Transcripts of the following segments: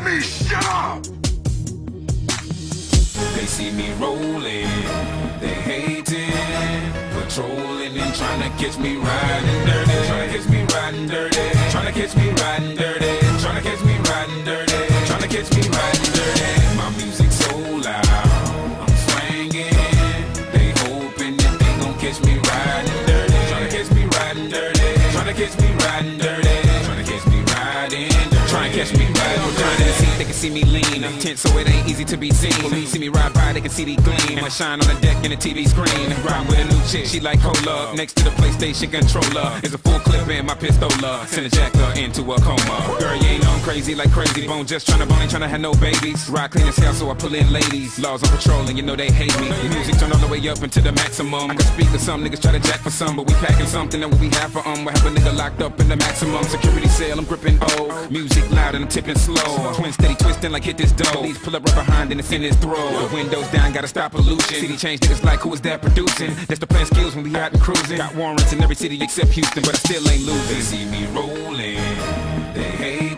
me shut up! They see me rolling, they hating, patrolling and trying to catch me riding dirty, trying to catch me riding dirty, trying to catch me riding dirty, trying to catch me riding dirty, trying to catch me riding dirty. My music so loud, I'm swinging, they hoping that they gon' catch me riding dirty, trying to catch me riding dirty, trying to catch me riding dirty, trying to catch me riding dirty, trying to catch me riding dirty. They can see me lean, tense so it ain't easy to be seen. When you see me ride by, they can see the gleam. I shine on the deck in the TV screen. Ride with a new chick, she like cola. Next to the PlayStation controller is a full clip in my pistola. Send a jacker into a coma. Girl, you ain't on crazy like crazy bone. Just tryna bone, ain't tryna have no babies. Ride clean as hell, so I pull in ladies. Laws on patrol, and you know they hate me. Music turn all the way up into the maximum. I can speak to some niggas, try to jack for some, but we packing something that what we have for We have a nigga locked up in the maximum security cell. I'm gripping O. Music loud and I'm tipping slow. Twin steady twisting like hit this dough. Please pull up right behind and it's in his throat. The windows down, gotta stop pollution. City change niggas like who is that producing? That's the plan skills when we out and cruising. Got warrants in every city except Houston, but I still ain't losing. They see me rolling, they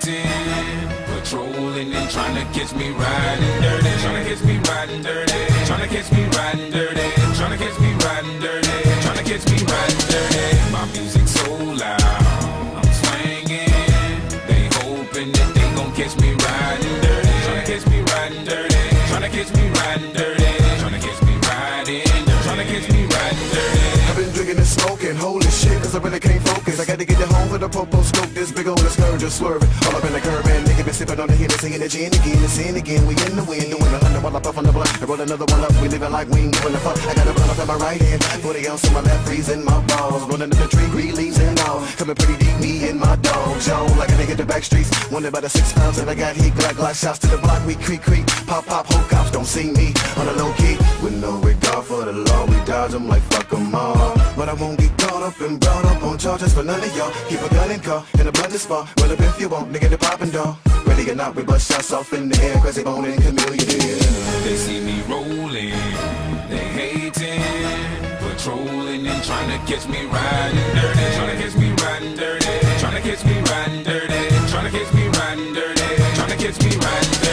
hating, patrolling and trying to catch me riding dirty, trying to catch me riding dirty, trying to catch me riding dirty, trying to catch me riding dirty, trying to catch me riding dirty. My music so loud, I'm swinging, they hoping that they gon' catch me riding dirty, trying to catch me riding dirty, trying to catch me riding dirty, trying to catch me riding dirty, trying to catch me riding dirty. I've been drinking and smoking, holy shit, cause I really can't focus. I gotta get it home for the popo scope, this big old scourge just swerving. All up in the curb, and nigga been sipping on the hit and singing the gin again and sin again. We in the wind, doing 100 while I puff on the blunt. I roll another one up, we living like we ain't giving a fuck. I got a blunt up in my right hand, 40 ounce in my left, freezing my balls. Rolling up the tree, green leaves and all. Coming pretty deep, me and my dogs, yo. Like a nigga the back streets, wondered by the 6 pounds that I got heat. Glock shots to the block, we creak, pop, whole cops don't see me on a low key. With no regard for the law, we dodge them like fuck them all. But I won't get caught up and brought up on charges for none of y'all. Keep a gun in car, in a blunted spot. Well up if you want, nigga the poppin' dog. Ready or not, we bust shots off in the air, crazy bone and chameleon. They see me rolling, they hating, patrolling and trying to catch me riding dirty, trying to catch me riding dirty, trying to catch me riding dirty, trying to catch me riding dirty, trying to catch me riding dirty.